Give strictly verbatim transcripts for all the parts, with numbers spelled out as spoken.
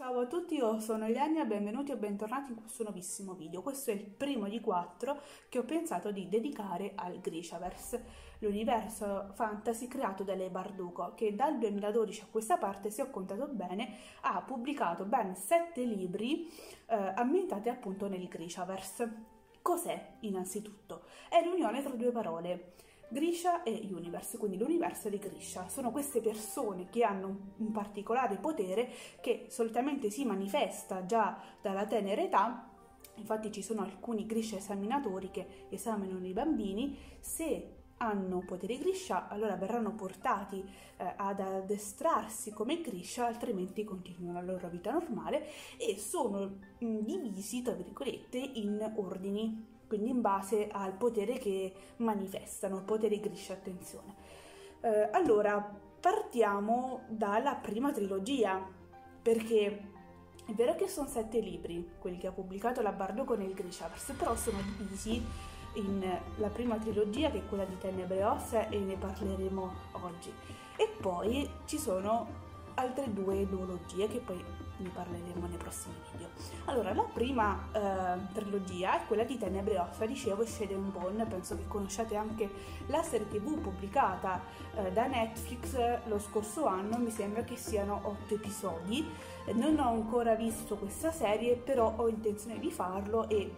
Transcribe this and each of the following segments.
Ciao a tutti, io sono Ilenia, benvenuti e bentornati in questo nuovissimo video. Questo è il primo di quattro che ho pensato di dedicare al Grishaverse, l'universo fantasy creato da Leigh Bardugo, che dal duemiladodici a questa parte, se ho contato bene, ha pubblicato ben sette libri eh, ambientati appunto nel Grishaverse. Cos'è, innanzitutto? È l'unione tra due parole, Grisha e Universe, quindi l'universo di Grisha. Sono queste persone che hanno un particolare potere che solitamente si manifesta già dalla tenera età. Infatti ci sono alcuni Grisha esaminatori che esaminano i bambini. Se hanno poteri Grisha, allora verranno portati eh, ad addestrarsi come Grisha, altrimenti continuano la loro vita normale, e sono mh, divisi, tra virgolette, in ordini, quindi in base al potere che manifestano, il potere Grisha, attenzione. Eh, allora, partiamo dalla prima trilogia, perché è vero che sono sette libri, quelli che ha pubblicato la Bardugo nel Grishaverse, però sono divisi in la prima trilogia, che è quella di Tenebre e Ossa, e ne parleremo oggi. E poi ci sono altre due duologie che poi ne parleremo nei prossimi video. Allora, la prima eh, trilogia è quella di Tenebre e Ossa, dicevo, Shade and Bone. Penso che conosciate anche la serie tv pubblicata eh, da Netflix lo scorso anno, mi sembra che siano otto episodi. Non ho ancora visto questa serie, però ho intenzione di farlo e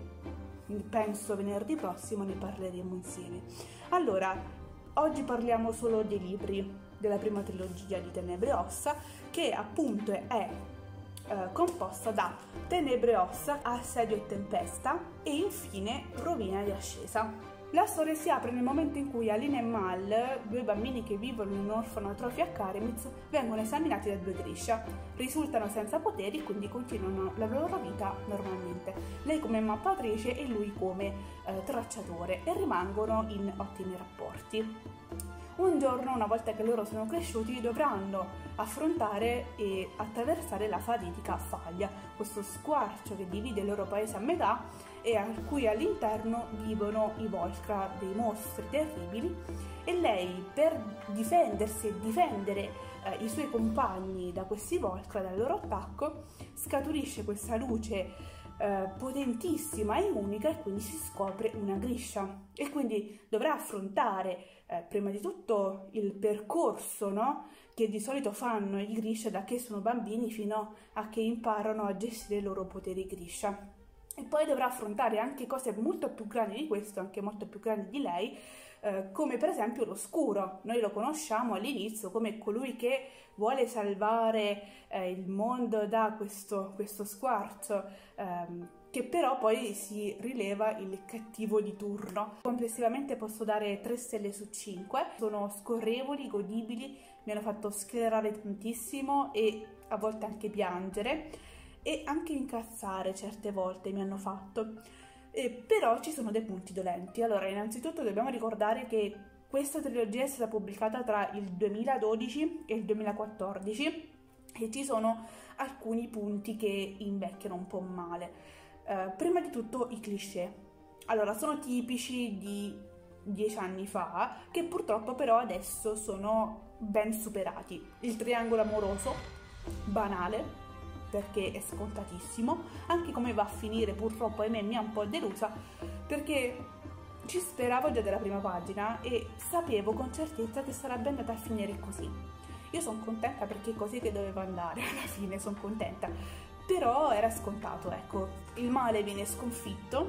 penso venerdì prossimo ne parleremo insieme. Allora, oggi parliamo solo dei libri della prima trilogia di Tenebre e Ossa, che appunto è eh, composta da Tenebre e Ossa, Assedio e Tempesta e infine Rovina di Ascesa. La storia si apre nel momento in cui Alina e Mal, due bambini che vivono in un orfanotrofio a Karemitz, vengono esaminati da due Grisha. Risultano senza poteri e quindi continuano la loro vita normalmente. Lei come mappatrice e lui come eh, tracciatore, e rimangono in ottimi rapporti. Un giorno, una volta che loro sono cresciuti, dovranno affrontare e attraversare la fatidica Faglia, questo squarcio che divide il loro paese a metà e a cui all'interno vivono i Volcra, dei mostri terribili, e lei, per difendersi e difendere eh, i suoi compagni da questi Volcra, dal loro attacco, scaturisce questa luce Eh, potentissima e unica, e quindi si scopre una Grisha, e quindi dovrà affrontare eh, prima di tutto il percorso, no? Che di solito fanno i Grisha da che sono bambini fino a che imparano a gestire i loro poteri Grisha, e poi dovrà affrontare anche cose molto più grandi di questo, anche molto più grandi di lei, eh, come per esempio l'Oscuro. Noi lo conosciamo all'inizio come colui che vuole salvare eh, il mondo da questo, questo squarcio, ehm, che però poi si rileva il cattivo di turno. Complessivamente posso dare tre stelle su cinque, sono scorrevoli, godibili, mi hanno fatto sclerare tantissimo e a volte anche piangere, e anche incazzare certe volte mi hanno fatto. Eh, però ci sono dei punti dolenti. Allora, innanzitutto dobbiamo ricordare che questa trilogia è stata pubblicata tra il duemiladodici e il duemilaquattordici e ci sono alcuni punti che invecchiano un po' male. Eh, prima di tutto i cliché. Allora, sono tipici di dieci anni fa, che purtroppo però adesso sono ben superati. Il triangolo amoroso, banale, perché è scontatissimo. Anche come va a finire, purtroppo, ahimè, mi ha un po' delusa, perché ci speravo già dalla prima pagina e sapevo con certezza che sarebbe andata a finire così. Io sono contenta perché è così che doveva andare, alla fine sono contenta, però era scontato, ecco, il male viene sconfitto,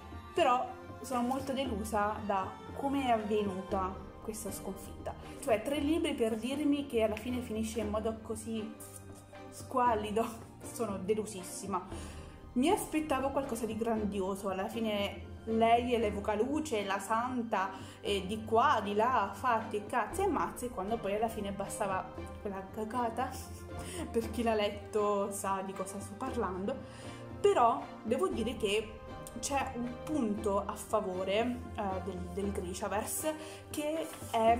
però sono molto delusa da come è avvenuta questa sconfitta. Cioè, tre libri per dirmi che alla fine finisce in modo così squallido, sono delusissima. Mi aspettavo qualcosa di grandioso. Alla fine lei è l'evoca luce, la santa, e di qua, di là, fatti, cazzi e mazzi, quando poi alla fine bastava quella cagata. Per chi l'ha letto sa di cosa sto parlando. Però devo dire che c'è un punto a favore uh, del, del Grishaverse, che è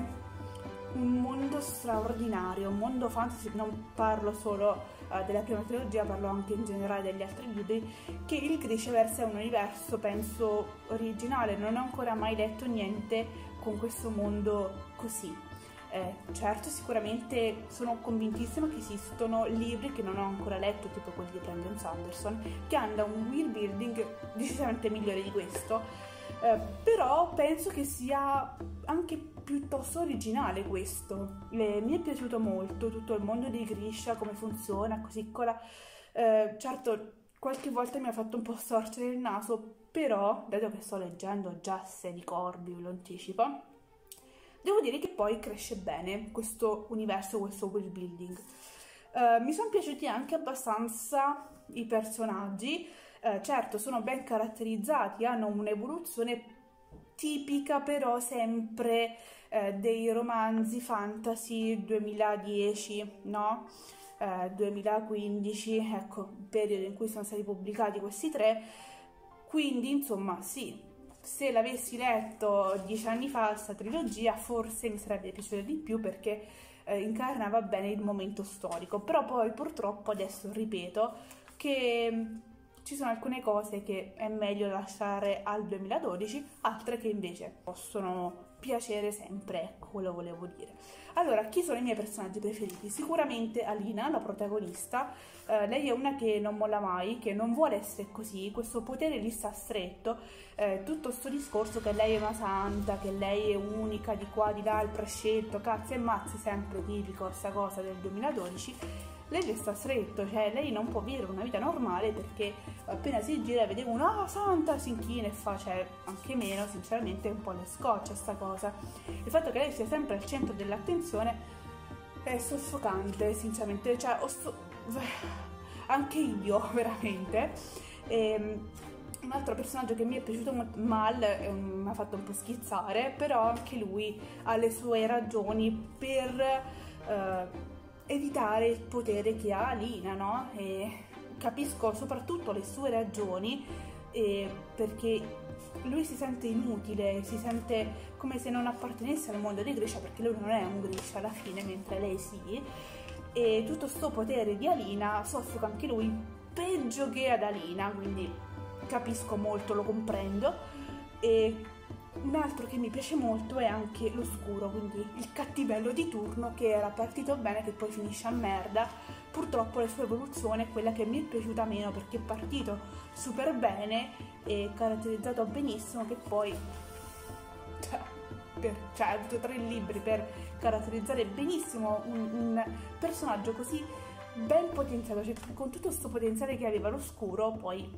un mondo straordinario, un mondo fantasy. Non parlo solo uh, della prima trilogia, parlo anche in generale degli altri libri, che il Grishaverse è un universo, penso, originale. Non ho ancora mai letto niente con questo mondo così. Eh, certo, sicuramente sono convintissima che esistono libri che non ho ancora letto, tipo quelli di Brandon Sanderson, che hanno un world building decisamente migliore di questo, eh, però penso che sia anche piuttosto originale questo. Eh, mi è piaciuto molto tutto il mondo di Grisha, come funziona, così con la... Eh, certo, qualche volta mi ha fatto un po' storcere il naso, però, dato che sto leggendo già Sei di Corvi, ve lo anticipo, devo dire che poi cresce bene questo universo, questo world building. Uh, mi sono piaciuti anche abbastanza i personaggi, uh, certo sono ben caratterizzati, hanno un'evoluzione tipica però sempre uh, dei romanzi fantasy duemiladieci, no? Uh, duemilaquindici, ecco, il periodo in cui sono stati pubblicati questi tre, quindi insomma sì. Se l'avessi letto dieci anni fa, questa trilogia, forse mi sarebbe piaciuta di più perché eh, incarnava bene il momento storico. Però poi purtroppo adesso ripeto che mh, ci sono alcune cose che è meglio lasciare al duemiladodici, altre che invece possono piacere sempre, ecco, quello volevo dire. Allora, chi sono i miei personaggi preferiti? Sicuramente Alina, la protagonista. Uh, lei è una che non molla mai, che non vuole essere così, questo potere gli sta stretto, eh, tutto sto discorso che lei è una santa, che lei è unica, di qua, di là, il prescelto, cazzi e mazzi, sempre tipico questa cosa del duemiladodici, lei gli sta stretto, cioè lei non può vivere una vita normale perché appena si gira e vede uno, ah, santa, si inchina e fa, cioè anche meno, sinceramente un po' le scoccia sta cosa. Il fatto che lei sia sempre al centro dell'attenzione è soffocante, sinceramente, cioè ho so anche io veramente. E, un altro personaggio che mi è piaciuto molto, Mal, eh, mi ha fatto un po' schizzare, però anche lui ha le sue ragioni per eh, evitare il potere che ha Alina, no? E capisco soprattutto le sue ragioni, eh, perché lui si sente inutile, si sente come se non appartenesse al mondo di Grisha, perché lui non è un Grisha alla fine, mentre lei sì. E tutto sto potere di Alina soffoca anche lui peggio che ad Alina, quindi capisco molto, lo comprendo. E un altro che mi piace molto è anche l'oscuro, quindi il cattivello di turno che era partito bene che poi finisce a merda. Purtroppo la sua evoluzione è quella che mi è piaciuta meno, perché è partito super bene e caratterizzato benissimo, che poi cioè, per, cioè ha avuto tre libri per caratterizzare benissimo un, un personaggio così ben potenziato, cioè con tutto questo potenziale che aveva l'oscuro, poi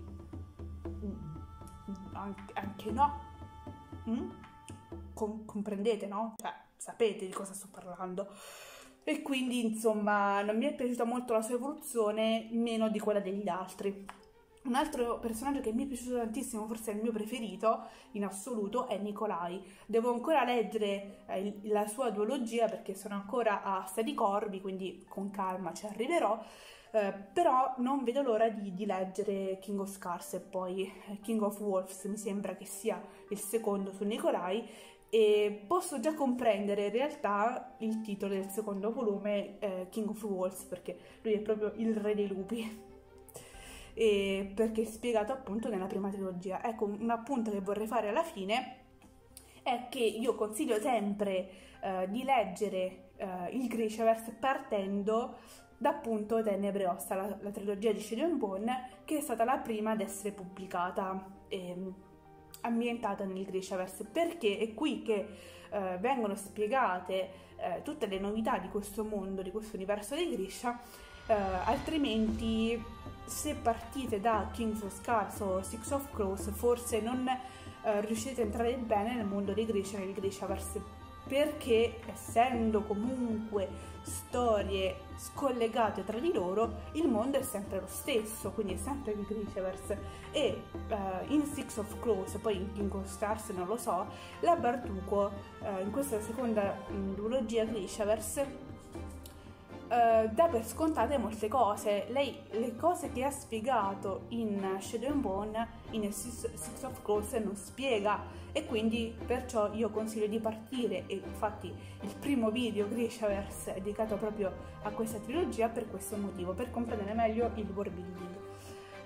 anche, anche no. Mm? Com- comprendete, no? Cioè, sapete di cosa sto parlando. E quindi, insomma, non mi è piaciuta molto la sua evoluzione, meno di quella degli altri. Un altro personaggio che mi è piaciuto tantissimo, forse è il mio preferito in assoluto, è Nikolai. Devo ancora leggere eh, la sua duologia perché sono ancora a Sei di Corvi, quindi con calma ci arriverò. Uh, però non vedo l'ora di, di leggere King of Scars e poi King of Wolves, mi sembra che sia il secondo su Nikolai, e posso già comprendere in realtà il titolo del secondo volume, eh, King of Wolves, perché lui è proprio il re dei lupi, e perché è spiegato appunto nella prima trilogia. Ecco, un appunto che vorrei fare alla fine è che io consiglio sempre uh, di leggere uh, il Grishaverse partendo da appunto Tenebre e Ossa, la, la trilogia di Shadow and Bone, che è stata la prima ad essere pubblicata e ambientata nel Grishaverse, perché è qui che eh, vengono spiegate eh, tutte le novità di questo mondo, di questo universo di Grisha, eh, altrimenti se partite da Kings of Scars o Six of Crows forse non eh, riuscite a entrare bene nel mondo di Grisha, nel Grishaverse, perché essendo comunque storie scollegate tra di loro, il mondo è sempre lo stesso, quindi è sempre il Grishaverse. E uh, in Six of Crows, poi in King of Stars non lo so, la Barduco uh, in questa seconda um, duologia Grishaverse Uh, dà per scontate molte cose. Lei le cose che ha spiegato in Shadow and Bone in Six, Six of Crows non spiega, e quindi perciò io consiglio di partire, e infatti il primo video Grishaverse è dedicato proprio a questa trilogia per questo motivo, per comprendere meglio il world building.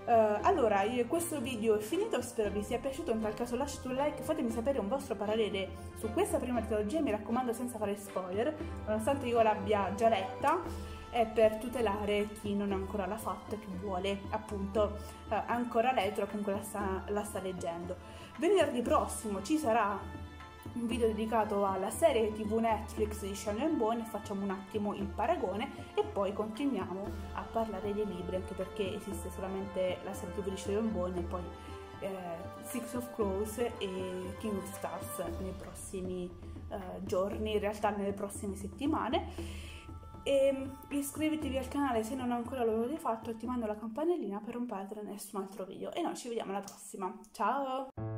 Uh, allora, io, questo video è finito, spero vi sia piaciuto. In tal caso lasciate un like, fatemi sapere un vostro parere su questa prima trilogia, mi raccomando senza fare spoiler, nonostante io l'abbia già letta, è per tutelare chi non ancora l'ha fatto e chi vuole appunto uh, ancora leggere o comunque la sta, la sta leggendo. Venerdì prossimo ci sarà un video dedicato alla serie tv Netflix di Shaolin Bonne, facciamo un attimo il paragone e poi continuiamo a parlare dei libri, anche perché esiste solamente la serie tv di Shaolin Bonne e poi eh, Six of Crows e King of Stars nei prossimi eh, giorni, in realtà nelle prossime settimane. E iscriviti al canale se non ancora lo avete fatto, attivando la campanellina per non perdere nessun altro video, e noi ci vediamo alla prossima. Ciao!